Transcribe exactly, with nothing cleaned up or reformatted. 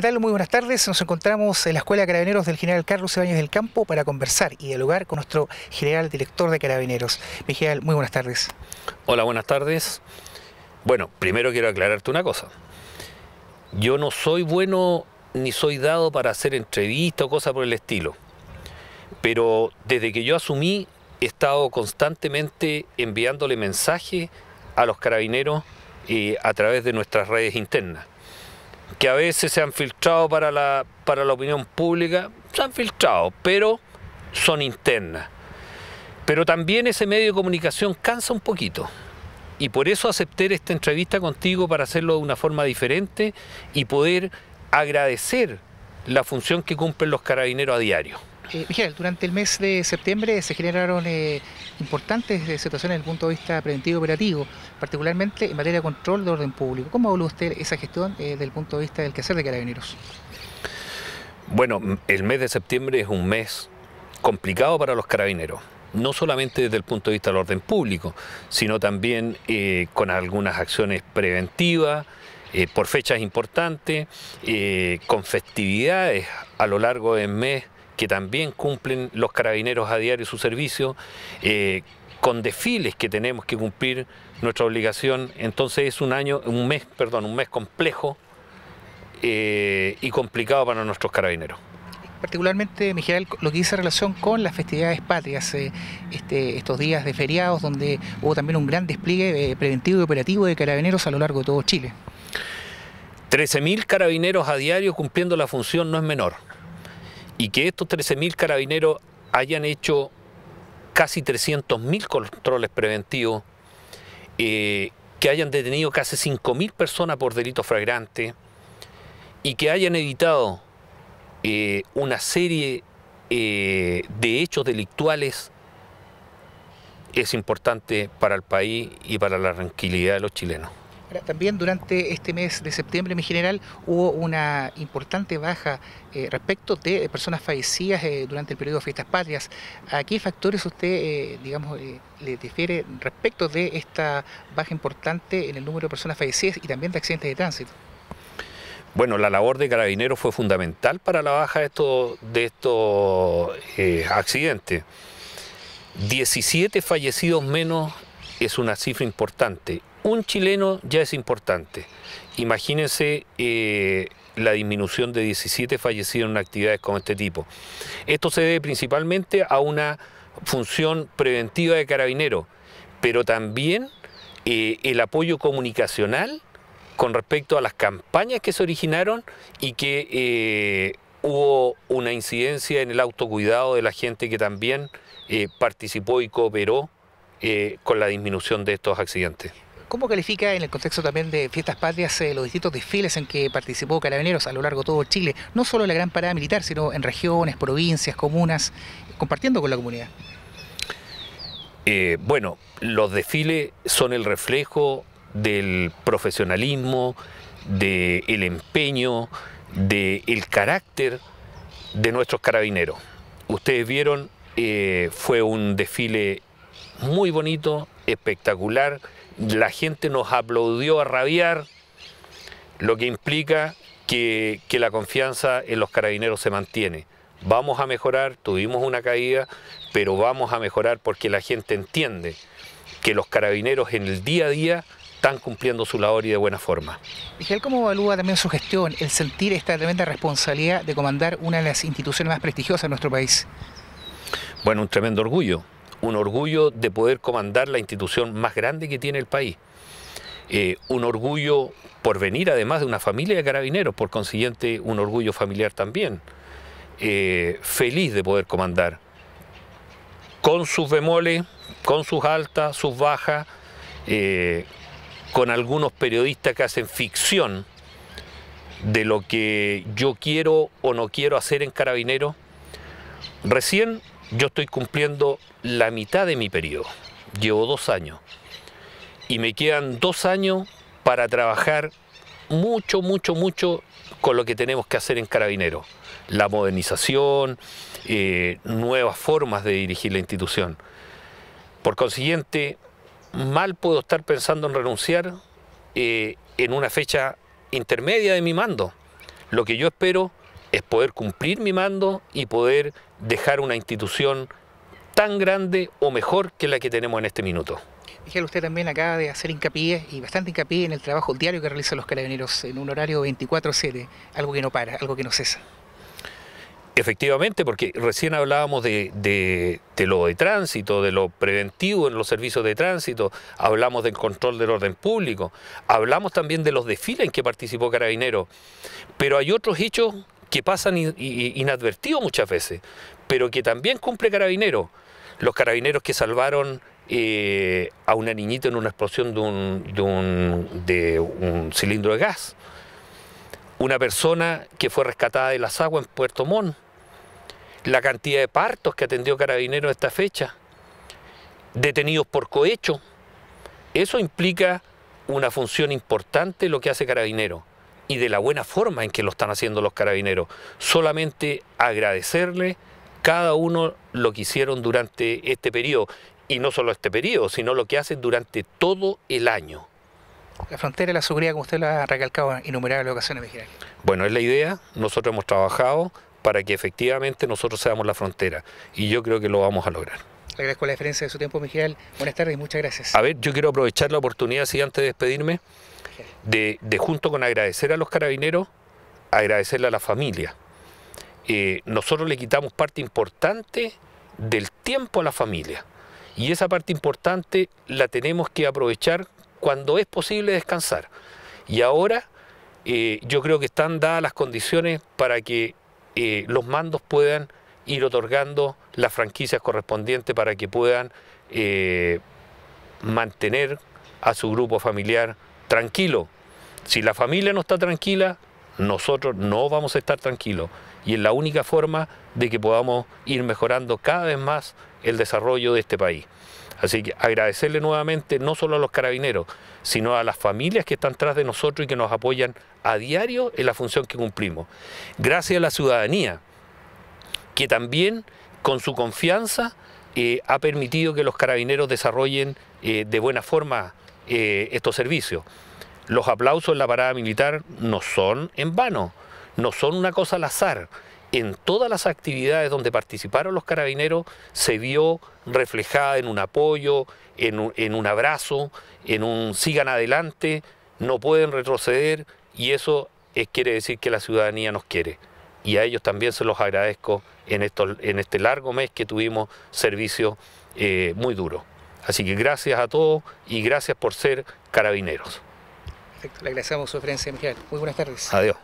tal? Muy buenas tardes. Nos encontramos en la Escuela de Carabineros del General Carlos Ibáñez del Campo para conversar y dialogar con nuestro general director de Carabineros. Mi general, muy buenas tardes. Hola, buenas tardes. Bueno, primero quiero aclararte una cosa. Yo no soy bueno ni soy dado para hacer entrevistas o cosas por el estilo. Pero desde que yo asumí, he estado constantemente enviándole mensajes a los carabineros eh, a través de nuestras redes internas, que a veces se han filtrado para la, para la opinión pública, se han filtrado, pero son internas. Pero también ese medio de comunicación cansa un poquito. Y por eso acepté esta entrevista contigo para hacerlo de una forma diferente y poder agradecer la función que cumplen los carabineros a diario. Eh, Miguel, durante el mes de septiembre se generaron eh, importantes situaciones desde el punto de vista preventivo y operativo, particularmente en materia de control de orden público. ¿Cómo evalúa usted esa gestión eh, desde el punto de vista del quehacer de Carabineros? Bueno, el mes de septiembre es un mes complicado para los carabineros, no solamente desde el punto de vista del orden público, sino también eh, con algunas acciones preventivas, eh, por fechas importantes, eh, con festividades a lo largo del mes, que también cumplen los carabineros a diario su servicio, eh, con desfiles que tenemos que cumplir nuestra obligación. Entonces es un año, un mes, perdón, un mes complejo eh, y complicado para nuestros carabineros. Particularmente, mi general, lo que dice relación con las festividades patrias, eh, este, estos días de feriados donde hubo también un gran despliegue eh, preventivo y operativo de carabineros a lo largo de todo Chile. trece mil carabineros a diario cumpliendo la función no es menor. Y que estos trece mil carabineros hayan hecho casi trescientos mil controles preventivos, eh, que hayan detenido casi cinco mil personas por delitos flagrantes y que hayan evitado eh, una serie eh, de hechos delictuales es importante para el país y para la tranquilidad de los chilenos. También durante este mes de septiembre, mi general, hubo una importante baja eh, respecto de personas fallecidas eh, durante el periodo de fiestas patrias. ¿A qué factores usted, eh, digamos, eh, le difiere respecto de esta baja importante en el número de personas fallecidas y también de accidentes de tránsito? Bueno, la labor de Carabineros fue fundamental para la baja de estos, de estos eh, accidentes. diecisiete fallecidos menos es una cifra importante. Un chileno ya es importante. Imagínense eh, la disminución de diecisiete fallecidos en actividades como este tipo. Esto se debe principalmente a una función preventiva de Carabineros, pero también eh, el apoyo comunicacional con respecto a las campañas que se originaron y que eh, hubo una incidencia en el autocuidado de la gente que también eh, participó y cooperó eh, con la disminución de estos accidentes. ¿Cómo califica en el contexto también de fiestas patrias eh, los distintos desfiles en que participó Carabineros a lo largo de todo Chile? No solo en la gran parada militar, sino en regiones, provincias, comunas, compartiendo con la comunidad. Eh, bueno, los desfiles son el reflejo del profesionalismo, del empeño, del carácter de nuestros carabineros. Ustedes vieron, eh, fue un desfile muy bonito, espectacular. La gente nos aplaudió a rabiar, lo que implica que, que la confianza en los carabineros se mantiene. Vamos a mejorar, tuvimos una caída, pero vamos a mejorar porque la gente entiende que los carabineros en el día a día están cumpliendo su labor y de buena forma. Miguel, ¿cómo evalúa también su gestión, el sentir esta tremenda responsabilidad de comandar una de las instituciones más prestigiosas de nuestro país? Bueno, un tremendo orgullo. Un orgullo de poder comandar la institución más grande que tiene el país. Eh, un orgullo por venir además de una familia de carabineros, por consiguiente un orgullo familiar también. Eh, feliz de poder comandar, con sus bemoles, con sus altas, sus bajas, eh, con algunos periodistas que hacen ficción de lo que yo quiero o no quiero hacer en Carabineros. Recién yo estoy cumpliendo la mitad de mi periodo, llevo dos años y me quedan dos años para trabajar mucho, mucho, mucho con lo que tenemos que hacer en Carabineros. La modernización, eh, nuevas formas de dirigir la institución. Por consiguiente, mal puedo estar pensando en renunciar eh, en una fecha intermedia de mi mando. Lo que yo espero es poder cumplir mi mando y poder dejar una institución tan grande o mejor que la que tenemos en este minuto. Miguel, usted también acaba de hacer hincapié, y bastante hincapié, en el trabajo diario que realizan los carabineros en un horario veinticuatro siete, algo que no para, algo que no cesa. Efectivamente, porque recién hablábamos de, de, de lo de tránsito, de lo preventivo en los servicios de tránsito, hablamos del control del orden público, hablamos también de los desfiles en que participó Carabineros, pero hay otros hechos que pasan inadvertidos muchas veces, pero que también cumple Carabineros. Los carabineros que salvaron eh, a una niñita en una explosión de un, de, un, de un cilindro de gas. Una persona que fue rescatada de las aguas en Puerto Montt. La cantidad de partos que atendió Carabineros esta fecha. Detenidos por cohecho. Eso implica una función importante lo que hace Carabineros y de la buena forma en que lo están haciendo los Carabineros. Solamente agradecerle cada uno lo que hicieron durante este periodo, y no solo este periodo, sino lo que hacen durante todo el año. La frontera y la seguridad, como usted lo ha recalcado en innumerables ocasiones, Miguel. Bueno, es la idea. Nosotros hemos trabajado para que efectivamente nosotros seamos la frontera, y yo creo que lo vamos a lograr. Le agradezco la diferencia de su tiempo, Miguel. Buenas tardes y muchas gracias. A ver, yo quiero aprovechar la oportunidad, si antes de despedirme, de, de junto con agradecer a los carabineros, agradecerle a la familia. Eh, nosotros le quitamos parte importante del tiempo a la familia, y esa parte importante la tenemos que aprovechar cuando es posible descansar. Y ahora eh, yo creo que están dadas las condiciones para que eh, los mandos puedan ir otorgando las franquicias correspondientes para que puedan eh, mantener a su grupo familiar tranquilo. Si la familia no está tranquila, nosotros no vamos a estar tranquilos, y es la única forma de que podamos ir mejorando cada vez más el desarrollo de este país. Así que agradecerle nuevamente no solo a los carabineros, sino a las familias que están tras de nosotros y que nos apoyan a diario en la función que cumplimos. Gracias a la ciudadanía, que también con su confianza eh, ha permitido que los carabineros desarrollen eh, de buena forma eh, estos servicios. Los aplausos en la parada militar no son en vano, no son una cosa al azar. En todas las actividades donde participaron los carabineros se vio reflejada en un apoyo, en un, en un abrazo, en un sigan adelante, no pueden retroceder, y eso es, quiere decir que la ciudadanía nos quiere. Y a ellos también se los agradezco en, estos, en este largo mes que tuvimos servicio eh, muy duro. Así que gracias a todos y gracias por ser carabineros. Perfecto, le agradecemos su referencia, Miguel. Muy buenas tardes. Adiós.